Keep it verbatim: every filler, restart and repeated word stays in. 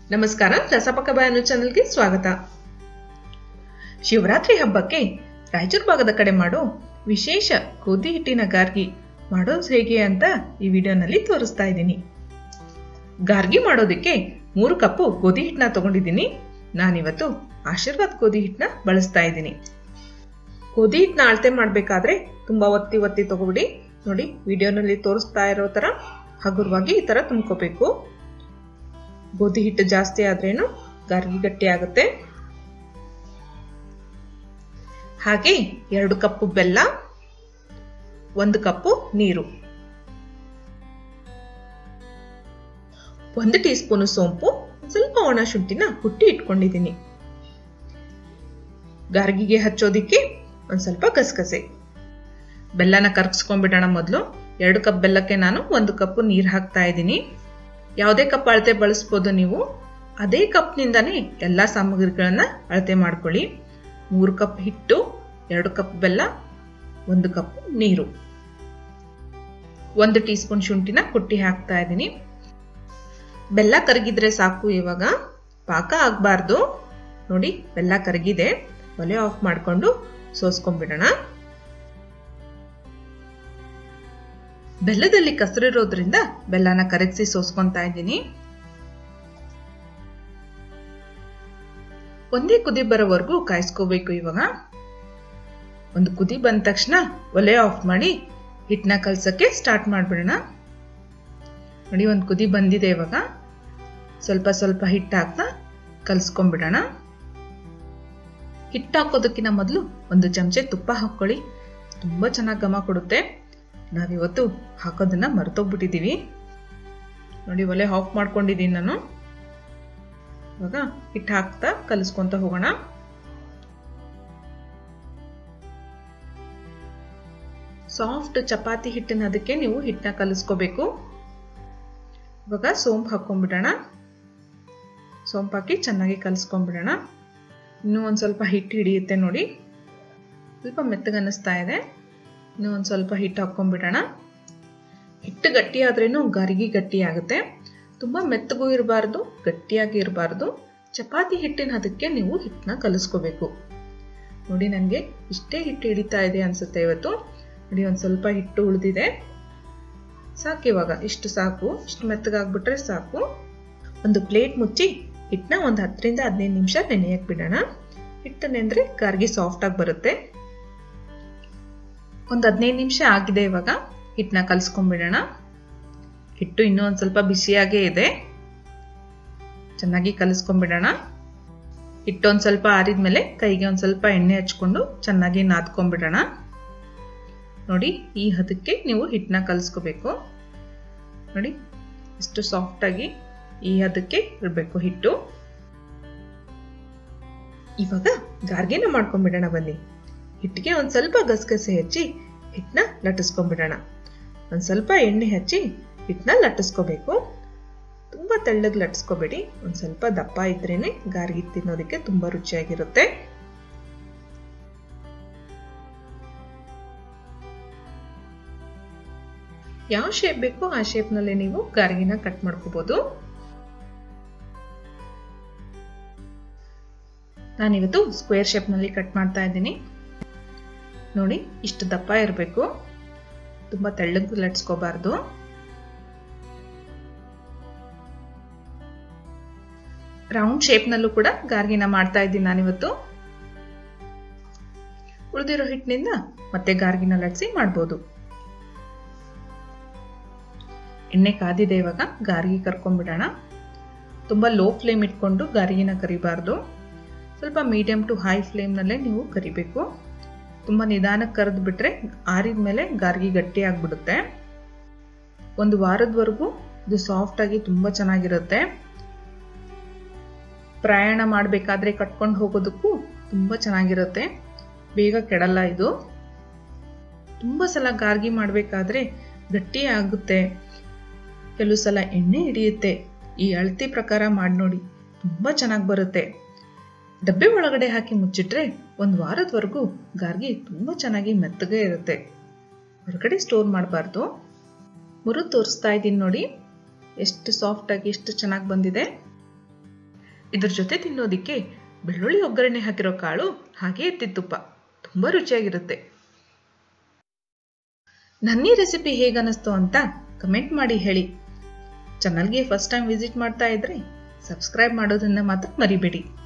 ನಮಸ್ಕಾರ, ರಸಪಕ ಬಾಯನು ಚಾನೆಲ್ಗೆ ಸ್ವಾಗತ. ಶಿವರಾತ್ರಿ ಹಬ್ಬಕ್ಕೆ ರಾಯಚೂರು ಭಾಗದ ಕಡೆ ಮಾಡೋ ವಿಶೇಷ ಗೋಧಿ ಹಿಟ್ಟಿನ ಗಾರ್ಗಿ ಮಾಡೋದು ಹೇಗೆ ಅಂತ ಈ ವಿಡಿಯೋನಲ್ಲಿ ತೋರಿಸ್ತಾ ಇದ್ದೀನಿ. ಗಾರ್ಗಿ ಮಾಡೋದಕ್ಕೆ ಮೂರು ಕಪ್ಪು ಗೋಧಿ ಹಿಟ್ಟನ್ನ ತಗೊಂಡಿದ್ದೀನಿ. ನಾನಿವತ್ತು ಆಶೀರ್ವಾದ್ ಗೋಧಿ ಹಿಟ್ಟನ್ನ ಬಳಸ್ತಾ ಇದ್ದೀನಿ. ಗೋಧಿ ಹಿಟ್ಟನ್ನ ಅಳತೆ ಮಾಡಬೇಕಾದ್ರೆ ತುಂಬಾ ಒತ್ತಿ ಒತ್ತಿ ತಗೋಬಿಡಿ. ನೋಡಿ, ವಿಡಿಯೋನಲ್ಲಿ ತೋರಿಸ್ತಾ ಇರೋ ತರ ಹಗುರವಾಗಿ ಈ ತರ ತುಂಬ್ಕೋಬೇಕು. ಗೋಧಿ ಹಿಟ್ಟು ಜಾಸ್ತಿ ಆದ್ರೇನು ಗಾರ್ಗಿ ಗಟ್ಟಿ ಆಗುತ್ತೆ. ಹಾಗೆ ಎರಡು ಕಪ್ಪು ಬೆಲ್ಲ, ಒಂದು ಕಪ್ಪು ನೀರು, ಒಂದು ಟೀ ಸ್ಪೂನ್ ಸೋಂಪು, ಸ್ವಲ್ಪ ಒಣ ಶುಂಠಿನ ಕುಟ್ಟಿ ಇಟ್ಕೊಂಡಿದ್ದೀನಿ. ಗಾರ್ಗಿಗೆ ಹಚ್ಚೋದಿಕ್ಕೆ ಒಂದ್ ಸ್ವಲ್ಪ ಗಸಗಸೆ. ಬೆಲ್ಲನ ಕರ್ಗಿಸ್ಕೊಂಡ್ಬಿಡೋಣ. ಮೊದಲು ಎರಡು ಕಪ್ ಬೆಲ್ಲಕ್ಕೆ ನಾನು ಒಂದು ಕಪ್ ನೀರು ಹಾಕ್ತಾ ಇದ್ದೀನಿ. ಯಾವುದೇ ಕಪ್ ಅಳತೆ ಬಳಸ್ಬೋದು ನೀವು. ಅದೇ ಕಪ್ನಿಂದಾನೇ ಎಲ್ಲ ಸಾಮಗ್ರಿಗಳನ್ನ ಅಳತೆ ಮಾಡ್ಕೊಳ್ಳಿ. ಮೂರು ಕಪ್ ಹಿಟ್ಟು, ಎರಡು ಕಪ್ ಬೆಲ್ಲ, ಒಂದು ಕಪ್ ನೀರು, ಒಂದು ಟೀ ಸ್ಪೂನ್ ಶುಂಠಿನ ಕುಟ್ಟಿ ಹಾಕ್ತಾ ಇದ್ದೀನಿ. ಬೆಲ್ಲ ಕರಗಿದ್ರೆ ಸಾಕು. ಇವಾಗ ಪಾಕ ಆಗಬಾರ್ದು. ನೋಡಿ, ಬೆಲ್ಲ ಕರಗಿದೆ. ಒಲೆ ಆಫ್ ಮಾಡಿಕೊಂಡು ಸೋಸ್ಕೊಂಡ್ಬಿಡೋಣ. ಬೆಲ್ಲದಲ್ಲಿ ಕಸರಿರೋದ್ರಿಂದ ಬೆಲ್ಲನ ಕರಗಿಸಿ ಸೋಸ್ಕೊಂತಾ ಇದ್ದೀನಿ. ಒಂದೇ ಕುದಿ ಬರೋವರೆಗೂ ಕಾಯಿಸ್ಕೋಬೇಕು. ಇವಾಗ ಒಂದು ಕುದಿ ಬಂದ ತಕ್ಷಣ ಒಲೆ ಆಫ್ ಮಾಡಿ ಹಿಟ್ಟನ್ನ ಕಲ್ಸಕ್ಕೆ ಸ್ಟಾರ್ಟ್ ಮಾಡ್ಬಿಡೋಣ. ನೋಡಿ, ಒಂದು ಕುದಿ ಬಂದಿದೆ. ಇವಾಗ ಸ್ವಲ್ಪ ಸ್ವಲ್ಪ ಹಿಟ್ಟು ಹಾಕ್ತಾ ಕಲ್ಸ್ಕೊಂಡ್ಬಿಡೋಣ. ಹಿಟ್ಟು ಹಾಕೋದಕ್ಕಿಂತ ಮೊದಲು ಒಂದು ಚಮಚೆ ತುಪ್ಪ ಹಾಕೊಳ್ಳಿ. ತುಂಬಾ ಚೆನ್ನಾಗಿ ಘಮ ಕೊಡುತ್ತೆ. ನಾವಿವತ್ತು ಹಾಕೋದನ್ನ ಮರ್ತೋಗ್ಬಿಟ್ಟಿದೀವಿ. ನೋಡಿ, ಒಲೆ ಆಫ್ ಮಾಡ್ಕೊಂಡಿದ್ದೀನಿ ನಾನು. ಇವಾಗ ಹಿಟ್ಟು ಹಾಕ್ತಾ ಕಲಿಸ್ಕೊಂತ ಹೋಗೋಣ. ಸಾಫ್ಟ್ ಚಪಾತಿ ಹಿಟ್ಟಿನ ಅದಕ್ಕೆ ನೀವು ಹಿಟ್ಟನ್ನ ಕಲಿಸ್ಕೋಬೇಕು. ಇವಾಗ ಸೋಂಪು ಹಾಕೊಂಡ್ಬಿಡೋಣ. ಸೋಂಪು ಹಾಕಿ ಚೆನ್ನಾಗಿ ಕಲಿಸ್ಕೊಂಡ್ಬಿಡೋಣ. ಇನ್ನೂ ಒಂದ್ ಸ್ವಲ್ಪ ಹಿಟ್ಟು ಹಿಡಿಯುತ್ತೆ. ನೋಡಿ, ಸ್ವಲ್ಪ ಮೆತ್ತಗೆ ಅನ್ನಿಸ್ತಾ ಇದೆ. ಇನ್ನೂ ಒಂದು ಸ್ವಲ್ಪ ಹಿಟ್ಟು ಹಾಕೊಂಡ್ಬಿಡೋಣ. ಹಿಟ್ಟು ಗಟ್ಟಿ ಆದ್ರೇನು ಗಾರ್ಗಿ ಗಟ್ಟಿ ಆಗುತ್ತೆ. ತುಂಬಾ ಮೆತ್ತಗೂ ಇರಬಾರ್ದು, ಗಟ್ಟಿಯಾಗಿ ಇರಬಾರ್ದು. ಚಪಾತಿ ಹಿಟ್ಟಿನ ಅದಕ್ಕೆ ನೀವು ಹಿಟ್ಟನ್ನ ಕಲಿಸ್ಕೋಬೇಕು. ನೋಡಿ, ನನಗೆ ಇಷ್ಟೇ ಹಿಟ್ಟು ಹಿಡಿತಾ ಇದೆ ಅನ್ಸುತ್ತೆ ಇವತ್ತು. ನೋಡಿ, ಒಂದು ಸ್ವಲ್ಪ ಹಿಟ್ಟು ಉಳಿದಿದೆ. ಸಾಕು, ಇವಾಗ ಇಷ್ಟು ಸಾಕು. ಇಷ್ಟು ಮೆತ್ತಗಾಗ್ಬಿಟ್ರೆ ಸಾಕು. ಒಂದು ಪ್ಲೇಟ್ ಮುಚ್ಚಿ ಹಿಟ್ಟನ್ನ ಒಂದು ಹತ್ತರಿಂದ ಹದಿನೈದು ನಿಮಿಷ ನೆನೆಯಕ್ ಬಿಡೋಣ. ಹಿಟ್ಟು ನೆಂದ್ರೆ ಗಾರ್ಗಿ ಸಾಫ್ಟ್ ಆಗಿ ಬರುತ್ತೆ. ಒಂದು ಹದಿನೈದು ನಿಮಿಷ ಆಗಿದೆ. ಇವಾಗ ಹಿಟ್ಟನ್ನ ಕಲ್ಸ್ಕೊಂಡ್ಬಿಡೋಣ. ಹಿಟ್ಟು ಇನ್ನೂ ಒಂದು ಸ್ವಲ್ಪ ಬಿಸಿಯಾಗೇ ಇದೆ. ಚೆನ್ನಾಗಿ ಕಲಿಸ್ಕೊಂಡ್ಬಿಡೋಣ. ಹಿಟ್ಟು ಒಂದು ಸ್ವಲ್ಪ ಆರಿದ್ಮೇಲೆ ಕೈಗೆ ಒಂದು ಸ್ವಲ್ಪ ಎಣ್ಣೆ ಹಚ್ಕೊಂಡು ಚೆನ್ನಾಗಿ ನಾದ್ಕೊಂಡ್ಬಿಡೋಣ. ನೋಡಿ, ಈ ಹದಕ್ಕೆ ನೀವು ಹಿಟ್ಟನ್ನ ಕಲಿಸ್ಕೋಬೇಕು. ನೋಡಿ, ಇಷ್ಟು ಸಾಫ್ಟ್ ಆಗಿ ಈ ಹದಕ್ಕೆ ಇರಬೇಕು ಹಿಟ್ಟು. ಇವಾಗ ಗಾರ್ಗಿನ ಮಾಡ್ಕೊಂಡ್ಬಿಡೋಣ. ಬನ್ನಿ, ಹಿಟ್ಟಿಗೆ ಒಂದ್ ಸ್ವಲ್ಪ ಗಸಗಸೆ ಹಚ್ಚಿ ಹಿಟ್ಟನ್ನ ಲಟ್ಟಿಸ್ಕೊಂಡ್ಬಿಡೋಣ. ಒಂದ್ ಸ್ವಲ್ಪ ಎಣ್ಣೆ ಹಚ್ಚಿ ಹಿಟ್ಟನ್ನ ಲಟ್ಟಿಸ್ಕೋಬೇಕು. ತುಂಬಾ ತೆಳ್ಳಗೆ ಲಟ್ಟಿಸ್ಕೋಬೇಡಿ. ಒಂದ್ ಸ್ವಲ್ಪ ದಪ್ಪ ಇದ್ರೇನೆ ಗಾರ್ಗಿ ತಿನ್ನೋದಕ್ಕೆ ತುಂಬಾ ರುಚಿಯಾಗಿರುತ್ತೆ. ಯಾವ ಶೇಪ್ ಬೇಕೋ ಆ ಶೇಪ್ ನಲ್ಲಿ ನೀವು ಗಾರ್ಗಿನ ಕಟ್ ಮಾಡ್ಕೋಬಹುದು. ನಾನಿವತ್ತು ಸ್ಕ್ವೇರ್ ಶೇಪ್ ನಲ್ಲಿ ಕಟ್ ಮಾಡ್ತಾ ಇದ್ದೀನಿ. ನೋಡಿ, ಇಷ್ಟು ದಪ್ಪ ಇರಬೇಕು. ತುಂಬಾ ತೆಳ್ಳಗೆ ಲಟ್ಸ್ಕೋಬಾರ್ದು. ರೌಂಡ್ ಶೇಪ್ ನಲ್ಲೂ ಕೂಡ ಗಾರ್ಗಿನ ಮಾಡ್ತಾ ಇದ್ದೀನಿ ನಾನಿವತ್ತು. ಉಳಿದಿರೋ ಹಿಟ್ಟಿನಿಂದ ಮತ್ತೆ ಗಾರ್ಗಿನ ಲಟ್ಸಿ ಮಾಡ್ಬೋದು. ಎಣ್ಣೆ ಕಾದಿದೆ. ಇವಾಗ ಗಾರ್ಗಿ ಕರ್ಕೊಂಡ್ಬಿಡೋಣ. ತುಂಬಾ ಲೋ ಫ್ಲೇಮ್ ಇಟ್ಕೊಂಡು ಗಾರ್ಗಿನ ಕರಿಬಾರ್ದು. ಸ್ವಲ್ಪ ಮೀಡಿಯಂ ಟು ಹೈ ಫ್ಲೇಮ್ ನಲ್ಲೇ ನೀವು ಕರಿಬೇಕು. ತುಂಬಾ ನಿಧಾನಕ್ಕೆ ಕರೆದು ಬಿಟ್ರೆ ಆರಿದ್ಮೇಲೆ ಗಾರ್ಗಿ ಗಟ್ಟಿ ಆಗ್ಬಿಡುತ್ತೆ. ಒಂದು ವಾರದವರೆಗೂ ಇದು ಸಾಫ್ಟ್ ಆಗಿ ತುಂಬಾ ಚೆನ್ನಾಗಿರುತ್ತೆ. ಪ್ರಯಾಣ ಮಾಡ್ಬೇಕಾದ್ರೆ ಕಟ್ಕೊಂಡು ಹೋಗೋದಕ್ಕೂ ತುಂಬಾ ಚೆನ್ನಾಗಿರುತ್ತೆ. ಬೇಗ ಕೆಡಲ್ಲ ಇದು. ತುಂಬಾ ಸಲ ಗಾರ್ಗಿ ಮಾಡ್ಬೇಕಾದ್ರೆ ಗಟ್ಟಿ ಆಗುತ್ತೆ. ಕೆಲವು ಸಲ ಎಣ್ಣೆ ಹಿಡಿಯುತ್ತೆ. ಈ ಅಳತೆ ಪ್ರಕಾರ ಮಾಡಿ ನೋಡಿ, ತುಂಬಾ ಚೆನ್ನಾಗಿ ಬರುತ್ತೆ. ಡಬ್ಬೆ ಒಳಗಡೆ ಹಾಕಿ ಮುಚ್ಚಿಟ್ರೆ ಒಂದು ವಾರದವರೆಗೂ ಗಾರ್ಗಿ ತುಂಬಾ ಚೆನ್ನಾಗಿ ಮೆತ್ತಗೆ ಇರುತ್ತೆ. ಹೊರಗಡೆ ಸ್ಟೋರ್ ಮಾಡಬಾರ್ದು. ಮುರಿದು ತೋರಿಸ್ತಾ ಇದ್ದೀನಿ ನೋಡಿ, ಎಷ್ಟು ಸಾಫ್ಟ್ ಆಗಿ ಎಷ್ಟು ಚೆನ್ನಾಗಿ ಬಂದಿದೆ. ಇದ್ರ ಜೊತೆ ತಿನ್ನೋದಿಕ್ಕೆ ಬೆಳ್ಳುಳ್ಳಿ ಒಗ್ಗರಣೆ ಹಾಕಿರೋ ಕಾಳು ಹಾಗೆ ಎತ್ತಿದ ತುಂಬ ರುಚಿಯಾಗಿರುತ್ತೆ. ನನ್ನ ಈ ರೆಸಿಪಿ ಹೇಗನ್ನಿಸ್ತು ಅಂತ ಕಮೆಂಟ್ ಮಾಡಿ ಹೇಳಿ. ಚಾನಲ್ಗೆ ಫಸ್ಟ್ ಟೈಮ್ ವಿಸಿಟ್ ಮಾಡ್ತಾ ಇದ್ರೆ ಸಬ್ಸ್ಕ್ರೈಬ್ ಮಾಡೋದನ್ನ ಮಾತ್ರ ಮರಿಬೇಡಿ.